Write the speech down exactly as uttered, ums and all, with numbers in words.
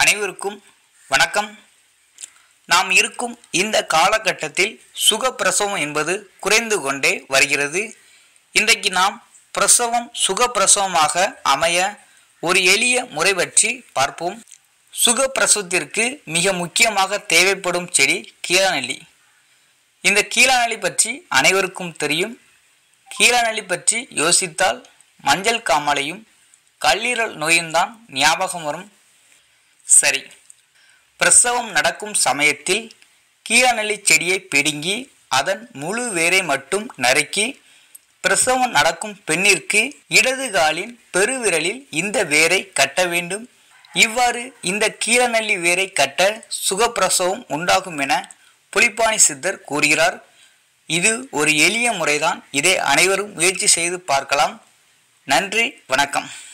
அனைவருக்கும் வணக்கம். நாம் இருக்கும் இந்த காலகட்டத்தில் சுகப்பிரசவம் என்பது குறைந்து கொண்டே வருகிறது. இன்றைக்கு நாம் பிரசவம் சுகப்பிரசவமாக அமைய ஒரு எளிய முறை பற்றி பார்ப்போம். சுகப்பிரசவத்திற்கு மிக முக்கியமாக தேவைப்படும் செடி கீழாநெல்லி. இந்த கீழாநெல்லி பற்றி அனைவருக்கும் தெரியும். கீழாநெல்லி பற்றி யோசித்தால் மஞ்சள் காமாலையும் கல்லீரல் நோயும் தான் ஞாபகம் வரும். சரி, பிரசவம் நடக்கும் சமயத்தில் கீழாநெல்லி செடியை பிடுங்கி அதன் முழு வேரை மட்டும் நறுக்கி பிரசவம் நடக்கும் பெண்ணிற்கு இடது காலின் பெருவிரலில் இந்த வேரை கட்ட வேண்டும். இவ்வாறு இந்த கீழாநெல்லி வேரை கட்ட சுகப்பிரசவம் உண்டாகும் என புலிப்பாணி சித்தர் கூறுகிறார். இது ஒரு எளிய முறைதான். இதை அனைவரும் முயற்சி செய்து பார்க்கலாம். நன்றி, வணக்கம்.